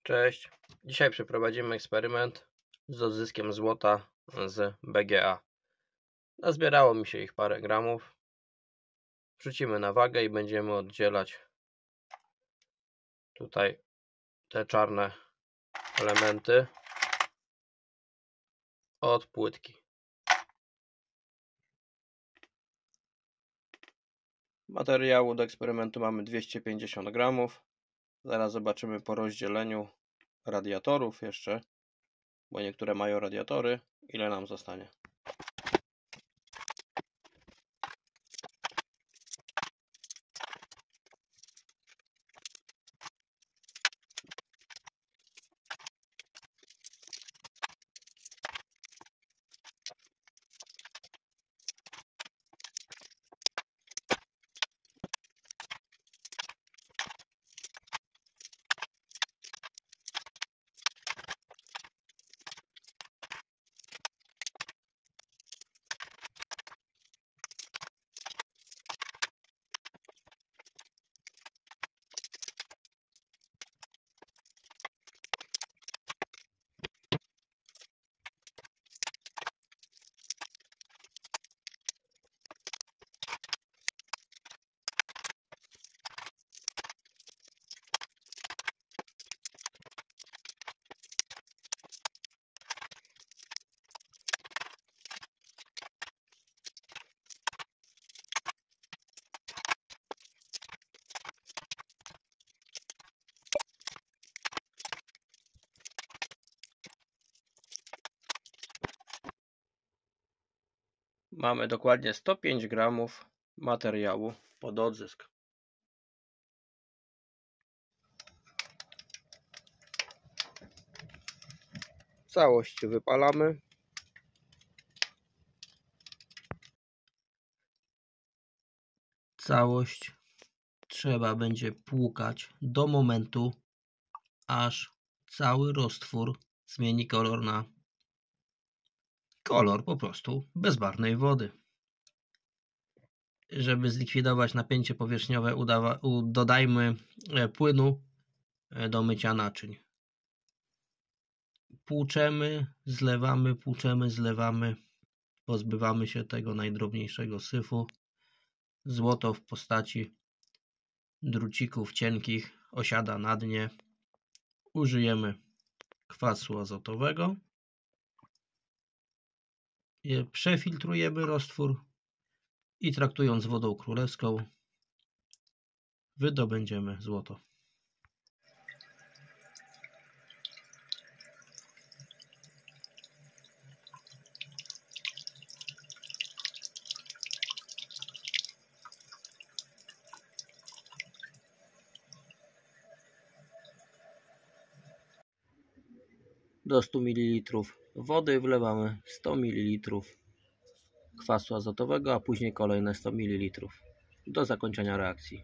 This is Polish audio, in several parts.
Cześć, dzisiaj przeprowadzimy eksperyment z odzyskiem złota z BGA. Nazbierało mi się ich parę gramów. Wrzucimy na wagę i będziemy oddzielać tutaj te czarne elementy od płytki. Materiału do eksperymentu mamy 250 gramów. Zaraz zobaczymy po rozdzieleniu radiatorów jeszcze, bo niektóre mają radiatory, ile nam zostanie. Mamy dokładnie 105 gramów materiału pod odzysk. Całość wypalamy. Całość trzeba będzie płukać do momentu, aż cały roztwór zmieni kolor na kolor po prostu bezbarwnej wody. Żeby zlikwidować napięcie powierzchniowe, dodajmy płynu do mycia naczyń. Płuczemy, zlewamy, płuczemy, zlewamy. Pozbywamy się tego najdrobniejszego syfu. Złoto w postaci drucików cienkich osiada na dnie. Użyjemy kwasu azotowego. Przefiltrujemy roztwór i traktując wodą królewską wydobędziemy złoto. Do 100 ml wody wlewamy 100 ml kwasu azotowego, a później kolejne 100 ml do zakończenia reakcji.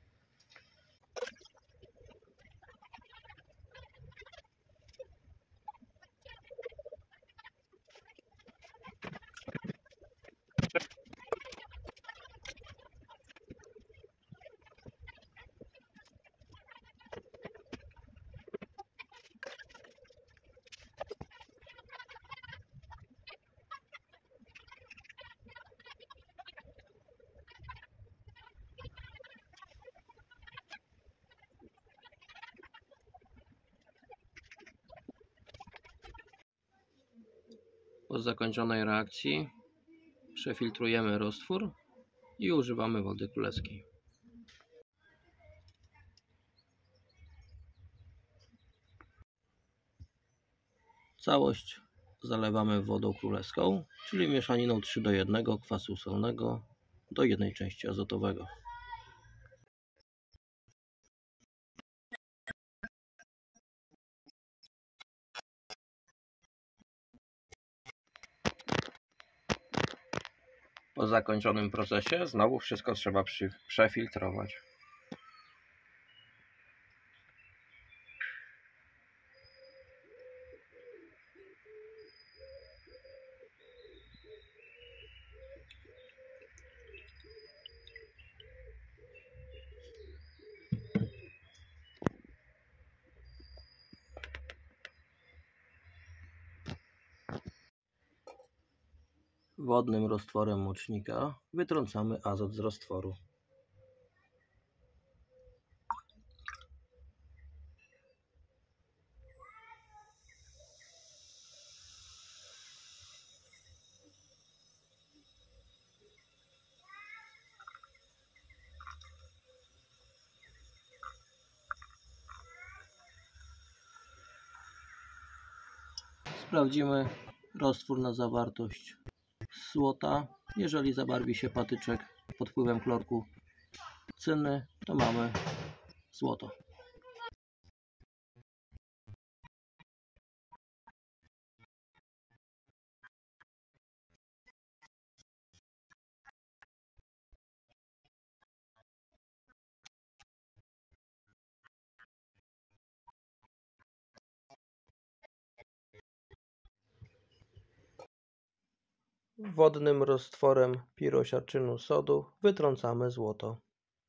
Po zakończonej reakcji przefiltrujemy roztwór i używamy wody królewskiej. Całość zalewamy wodą królewską, czyli mieszaniną 3:1 kwasu solnego do 1 części azotowego. Po zakończonym procesie znowu wszystko trzeba przefiltrować. Wodnym roztworem mocznika wytrącamy azot z roztworu. Sprawdzimy roztwór na zawartość złota. Jeżeli zabarwi się patyczek pod wpływem chlorku cynny, to mamy złoto. Wodnym roztworem pirosiarczynu sodu wytrącamy złoto.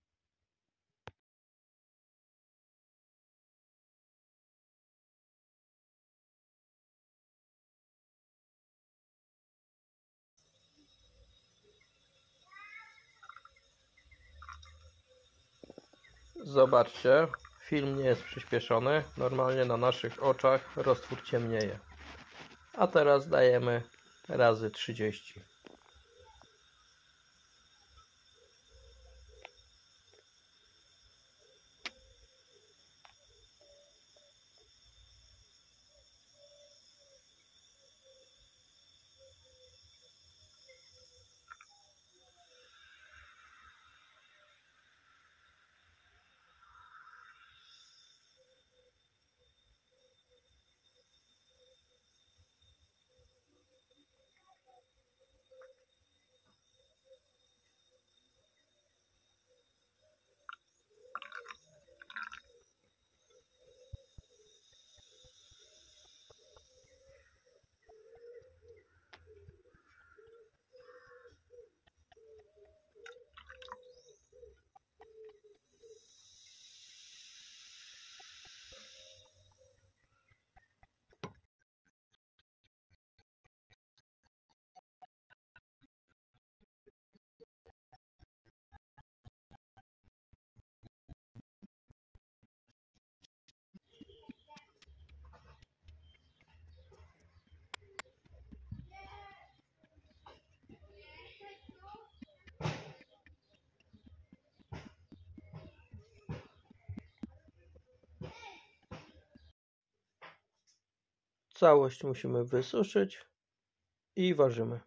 Zobaczcie, film nie jest przyspieszony. Normalnie na naszych oczach roztwór ciemnieje. A teraz dajemy razy 30. Całość musimy wysuszyć i ważymy.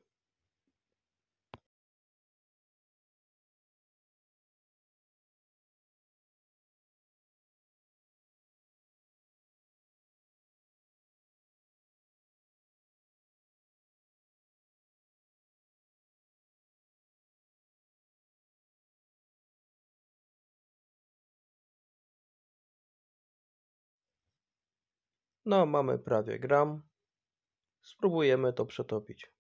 No, mamy prawie gram. Spróbujemy to przetopić.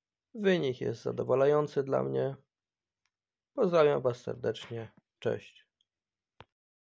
Wynik jest zadowalający dla mnie. Pozdrawiam Was serdecznie. Cześć.